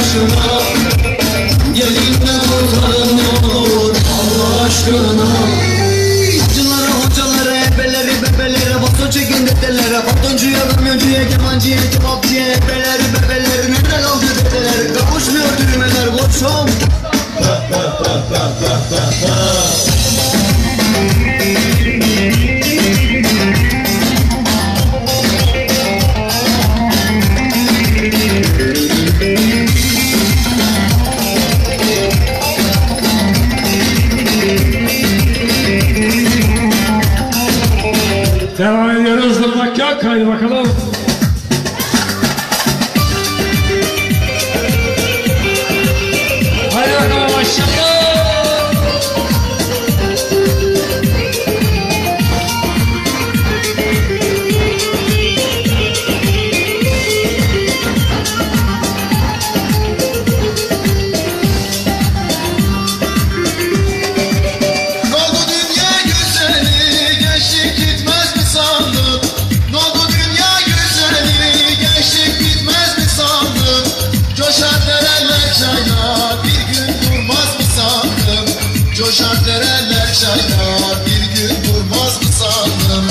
aşkına. Gelin de kurtarın ne olur Allah aşkına. Hocalara hocalara, ebeleri bebelere, baton çekin dedelere, batoncuya kamyoncuya, kemancıya, kebapçıya, ebeleri bebeleri, nerede kaldı dedeler, kavuşmuyor düğmeler koçum. Devam ediyoruz, durmak yok. Haydi bakalım. Haydi bakalım aşağıya. Coşar dereler çaylar, bir gün durmaz mı sandım?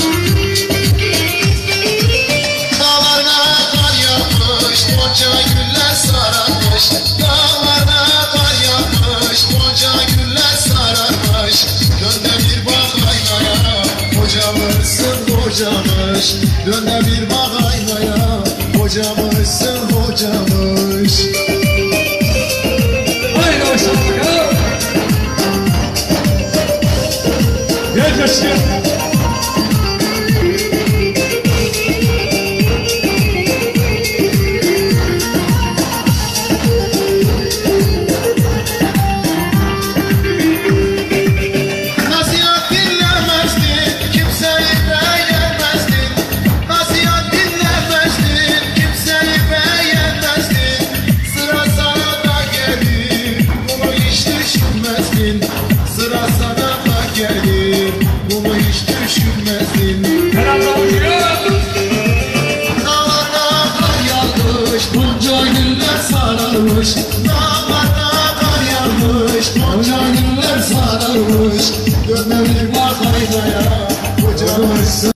Dağlarına kar yağmış, gonca güller sararmış. Dağlarına kar yağmış, gonca güller sararmış. Dön de bir bak aynaya, kocamışsın kocamış. Dön de bir bak aynaya, kocamışsın kocamış. Haydi bakalım. Gel kaçın. Nasihat dinlemezdin, kimseyi beğenmezdin. Nasihat dinlemezdin, kimseyi beğenmezdin. Sıra sana da gelir, bunu hiç düşünmezdin. Sıra sana da gelir, bunu hiç düşünmezdin. Dağlarda kar yağmış, bunca güller sararmış. Dağlarda kar yağmış, bunca güller sararmış. Dönme bir bak aynaya, kocamışsın.